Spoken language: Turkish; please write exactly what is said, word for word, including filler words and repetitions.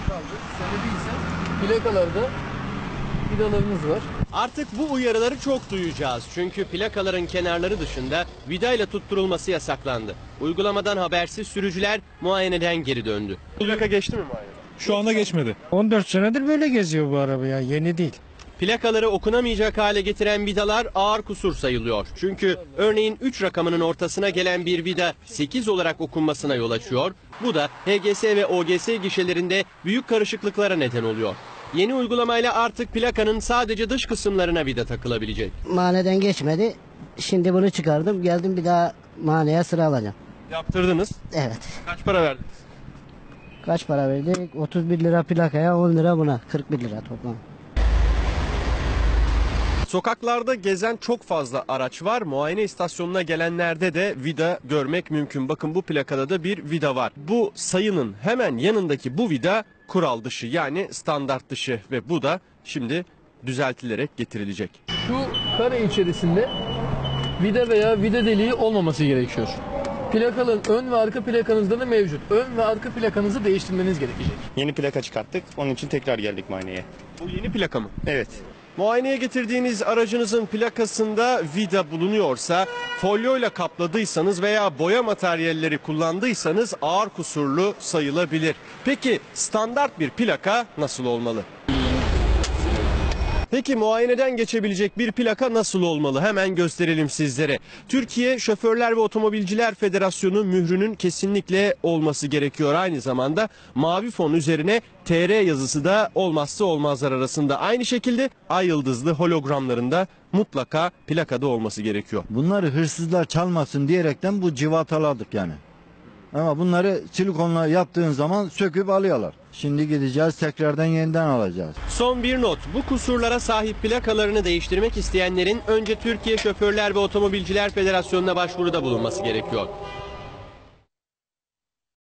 kaldı. Sebebi ise plakalarda vidalarınız var. Artık bu uyarıları çok duyacağız. Çünkü plakaların kenarları dışında vidayla tutturulması yasaklandı. Uygulamadan habersiz sürücüler muayeneden geri döndü. Plaka geçti mi muayeneden? Şu anda geçmedi. on dört senedir böyle geziyor bu araba ya, yeni değil. Plakaları okunamayacak hale getiren vidalar ağır kusur sayılıyor. Çünkü örneğin üç rakamının ortasına gelen bir vida sekiz olarak okunmasına yol açıyor. Bu da H G S ve O G S gişelerinde büyük karışıklıklara neden oluyor. Yeni uygulamayla artık plakanın sadece dış kısımlarına vida takılabilecek. Maneden geçmedi. Şimdi bunu çıkardım. Geldim bir daha maneye sıra alacağım. Yaptırdınız. Evet. Kaç para verdiniz? Kaç para verdik? otuz bir lira plakaya, on lira buna. kırk bir lira toplam. Sokaklarda gezen çok fazla araç var. Muayene istasyonuna gelenlerde de vida görmek mümkün. Bakın bu plakada da bir vida var. Bu sayının hemen yanındaki bu vida kural dışı, yani standart dışı ve bu da şimdi düzeltilerek getirilecek. Şu kare içerisinde vida veya vida deliği olmaması gerekiyor. Plakanın ön ve arka plakanızda da mevcut. Ön ve arka plakanızı değiştirmeniz gerekecek. Yeni plaka çıkarttık. Onun için tekrar geldik muayeneye. Bu yeni plaka mı? Evet. Muayeneye getirdiğiniz aracınızın plakasında vida bulunuyorsa, folyoyla kapladıysanız veya boya materyalleri kullandıysanız ağır kusurlu sayılabilir. Peki standart bir plaka nasıl olmalı? Peki muayeneden geçebilecek bir plaka nasıl olmalı? Hemen gösterelim sizlere. Türkiye Şoförler ve Otomobilciler Federasyonu mührünün kesinlikle olması gerekiyor. Aynı zamanda mavi fon üzerine T R yazısı da olmazsa olmazlar arasında. Aynı şekilde ay yıldızlı hologramlarında mutlaka plakada olması gerekiyor. Bunları hırsızlar çalmasın diyerekten bu civataladık yani. Ama bunları silikonla yaptığın zaman söküp alıyorlar. Şimdi gideceğiz, tekrardan yeniden alacağız. Son bir not. Bu kusurlara sahip plakalarını değiştirmek isteyenlerin önce Türkiye Şoförler ve Otomobilciler Federasyonu'na başvuruda bulunması gerekiyor.